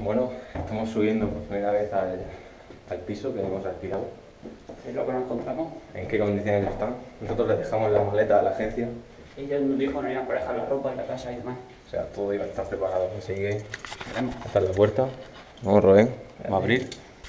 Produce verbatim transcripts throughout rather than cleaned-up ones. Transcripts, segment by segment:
Bueno, estamos subiendo por primera vez al, al piso que hemos alquilado. Es lo que nos encontramos. ¿En qué condiciones están? Nosotros les dejamos la maleta a la agencia. Ellos nos dijo no iban a dejar la ropa en la casa y demás. O sea, todo iba a estar preparado. Así que Veremos. esta es la puerta. Vamos, Rubén. Vamos a abrir.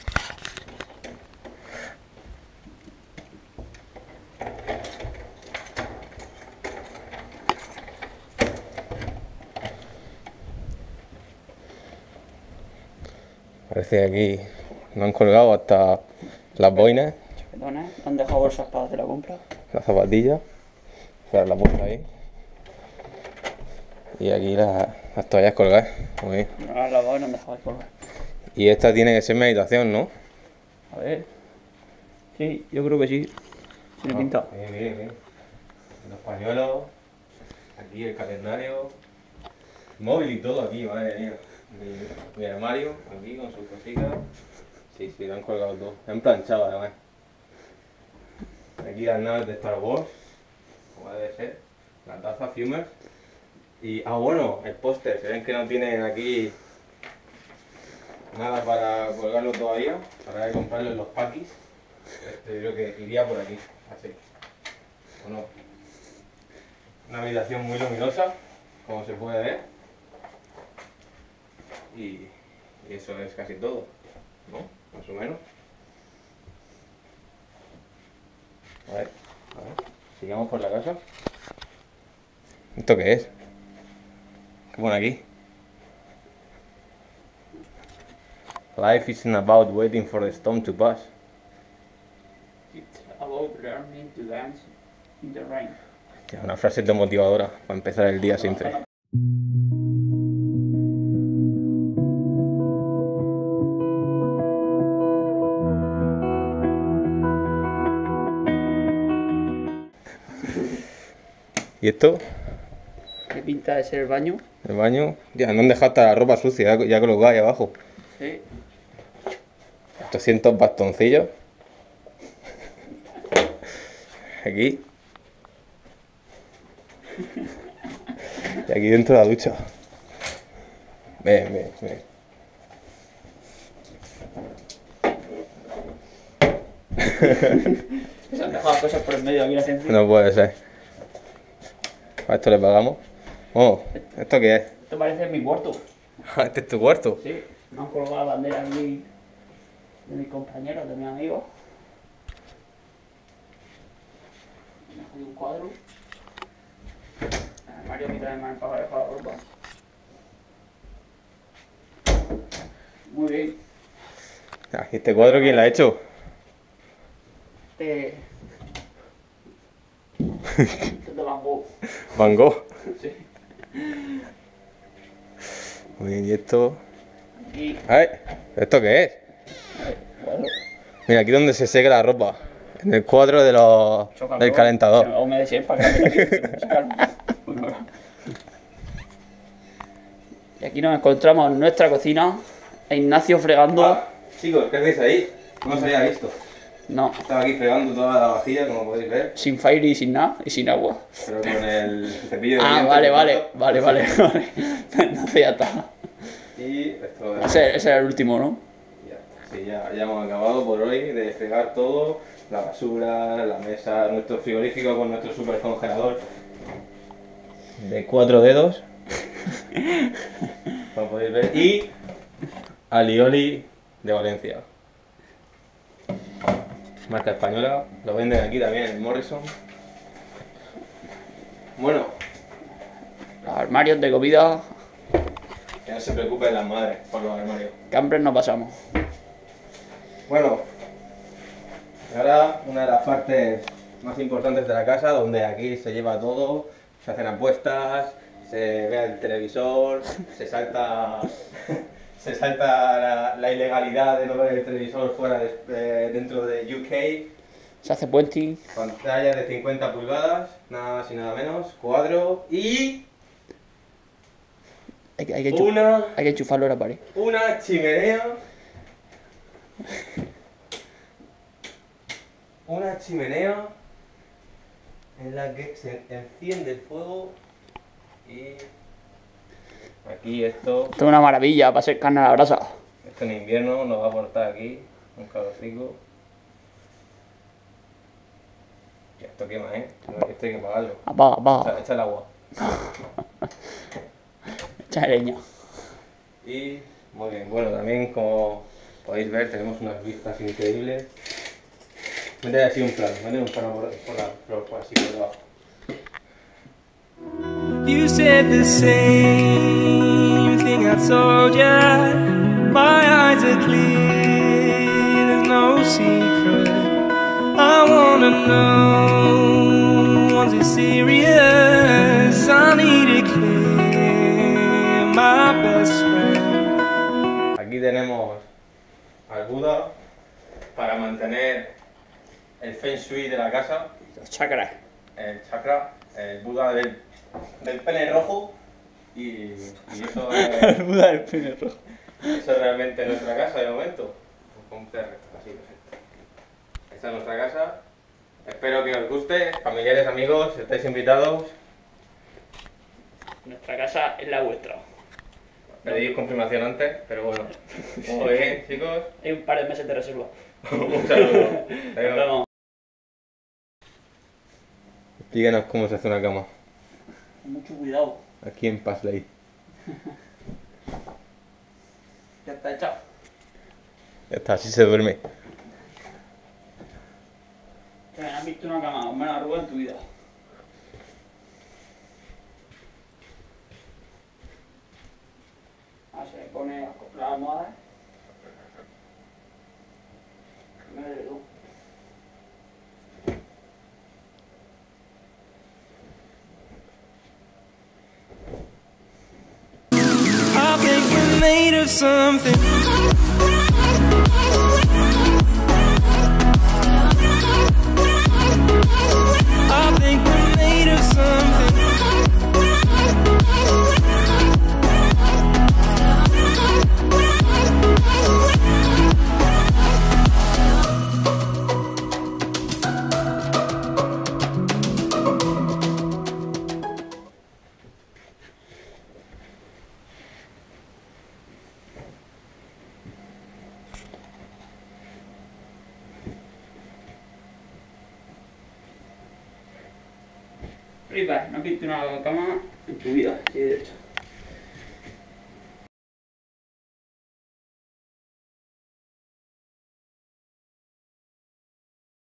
Parece que aquí nos han colgado hasta las boinas, Perdona, han dejado bolsas para hacer la compra. las zapatillas. Ahora la puerta ahí. Y aquí las, las toallas colgadas. Muy bien. No las han lavado y no han dejado de colgar. Y esta tiene que ser mi habitación, ¿no? A ver. Sí, yo creo que sí. Tiene Ah, pinta. Bien, bien, bien. Los pañuelos. Aquí el calendario. Móvil y todo aquí, madre mía. Mi, mi armario, aquí con sus cositas. Sí, sí, lo han colgado todo. Lo han planchado además. Aquí las naves de Star Wars, como debe ser. La taza Fumers. Y, ah bueno, el póster. Se ven que no tienen aquí nada para colgarlo todavía. Habrá que comprarlo en los paquis. Este, yo creo que iría por aquí, así. Bueno, una habitación muy luminosa, como se puede ver. Y, y eso es casi todo, ¿no? Más o menos. A ver, a ver, sigamos por la casa. ¿Esto qué es? ¿Qué pone aquí? Life isn't about waiting for the storm to pass. It's about learning to dance in the rain. Hostia, una frase motivadora para empezar el día siempre. ¿Y esto? ¿Qué pinta de ser el baño? El baño. Ya, no han dejado hasta la ropa sucia, ya, ya colocada ahí abajo. Sí. ochocientos bastoncillos. Aquí. Y aquí dentro de la ducha. Ven, ven, ven. Se han dejado cosas por el medio aquí la gente. No puede ser. A esto le pagamos. Oh, ¿esto qué es? Esto parece mi cuarto. Este es tu cuarto. Sí. Me han colgado la bandera aquí de mis compañeros, de mis amigos. Aquí un cuadro. El armario aquí también me han pagado dejar la ropa. Muy bien. Ah, ¿y este cuadro quién lo ha hecho? Este... Este es de Van Gogh. Van Gogh. Sí. Muy bien, ¿y esto? Aquí, ¡Ay! ¿Esto qué es? cuadro. Mira, aquí donde se seca la ropa. En el cuadro de los, Choca del todo. calentador. Se me va a humedecer para que la meta aquí. Se calma. Muy bueno. Y aquí nos encontramos en nuestra cocina. A Ignacio fregando. Ah, chicos, ¿qué hacéis ahí? No se había visto. No, Estaba aquí fregando toda la vajilla, como podéis ver. sin fire y sin nada. Y sin agua. Pero con el cepillo de Ah, dientes. vale, vale. Vale, vale, vale. Entonces ya está. Y esto de... Ese, ese era el último, ¿no? Ya está. Sí, ya, ya hemos acabado por hoy de fregar todo. La basura, la mesa, nuestro frigorífico con nuestro super congelador. De cuatro dedos. Como podéis ver. Y... Alioli de Valencia. Marca española. Lo venden aquí también en Morrison. Bueno, Los armarios de comida. que no se preocupen las madres por los armarios. Que hambre no pasamos. Bueno, y ahora una de las partes más importantes de la casa, donde aquí se lleva todo, se hacen apuestas, se ve el televisor, se salta, se salta la, la ilegalidad de no ver el televisor fuera de, eh, dentro de U K, Se hace puenting. pantalla de cincuenta pulgadas, nada más y nada menos, cuadro y Hay, que- hay, que enchu- una, hay que enchufarlo a la pared. una chimenea. Una chimenea en la que se enciende el fuego y Aquí esto, Esto es una maravilla para hacer carne a la brasa. esto en invierno nos va a aportar aquí un calorcico. Y esto quema, ¿eh? Esto hay que pagarlo. Apaga, Echa, apaga. echa el agua. Echa leña. Y muy bien, bueno, también como podéis ver tenemos unas vistas increíbles. Meter así un plano, meter un plano por, por, la, por, por así por debajo. You said the same thing I told ya. My eyes are clear, there's no secret. I wanna know, was it serious? I need it clear, my best friend. Aquí tenemos al Buda para mantener el Feng Shui de la casa, Los chakras. el chakra, el Buda del, del pene rojo y, y eso, es, El Buda del pene rojo. eso es realmente nuestra casa de momento. Con perro, así, perfecto. Esta es nuestra casa. Espero que os guste, familiares, amigos, estáis invitados. Nuestra casa es la vuestra. Pedí confirmación antes, pero bueno. Muy bien, chicos. Hay un par de meses de reserva. Un saludo. Nos vemos. Explícanos cómo se hace una cama Con mucho cuidado. aquí en Paisley. Ya está echado. Ya está, así se duerme. ¿Has visto una cama con menos arrugas en tu vida? Ah, se le pone la almohada. Madre tú. I think we're made of something. I think we're made of something. Flipas, no has visto una cama en tu vida, así de hecho.